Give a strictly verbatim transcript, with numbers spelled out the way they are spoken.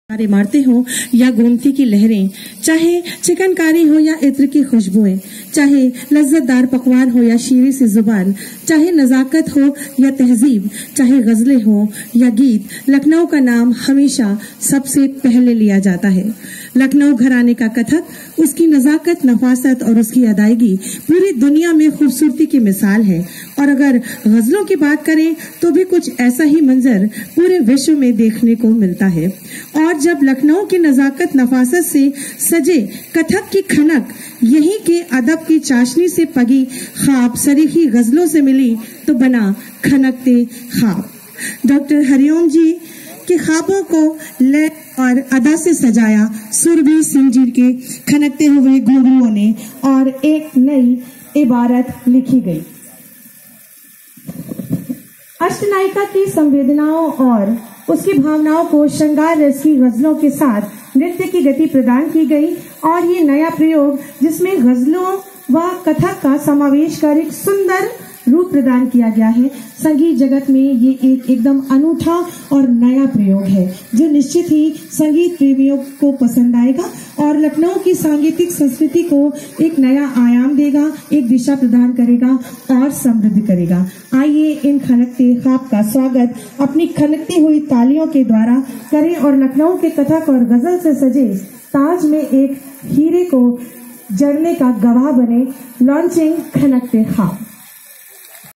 तारे मारते हो या गोमती की लहरें, चाहे चिकनकारी हो या इत्र की खुशबुएं, चाहे लज्जतदार पकवान हो या शीरी सी जुबान, चाहे नजाकत हो या तहजीब, चाहे गजलें हो या गीत, लखनऊ का नाम हमेशा सबसे पहले लिया जाता है। लखनऊ घराने का कथक, उसकी नजाकत, नफासत और उसकी अदायगी पूरी दुनिया में खूबसूरती की मिसाल है। और अगर गजलों की बात करें तो भी कुछ ऐसा ही मंजर पूरे विश्व में देखने को मिलता है। और जब लखनऊ की नजाकत, नफासत से सजे कथक की खनक यहीं के अदब की चाशनी से पगी ख्वाब सरीखी गजलों से मिली तो बना खनकते ख्वाब। डॉक्टर हरिओम जी के ख्वाबों को लय और अदा से सजाया सुरभि सिंह जी के खनकते हुए घुंघरुओं ने और एक नई इबारत लिखी गई। अष्टनायिका की संवेदनाओं और उसकी भावनाओं को श्रृंगार रस की गजलों के साथ नृत्य की गति प्रदान की गई और ये नया प्रयोग जिसमें गजलों व कथक का समावेश कर एक सुंदर रूप प्रदान किया गया है। संगीत जगत में ये एक एकदम अनूठा और नया प्रयोग है जो निश्चित ही संगीत प्रेमियों को पसंद आएगा और लखनऊ की सांगीतिक संस्कृति को एक नया आयाम देगा, एक दिशा प्रदान करेगा और समृद्ध करेगा। आइए इन खनकते ख्वाब का स्वागत अपनी खनकती हुई तालियों के द्वारा करें और लखनऊ के कथक और गजल से सजे ताज में एक हीरे को जड़ने का गवाह बने। लॉन्चिंग खनकते ख्वाब।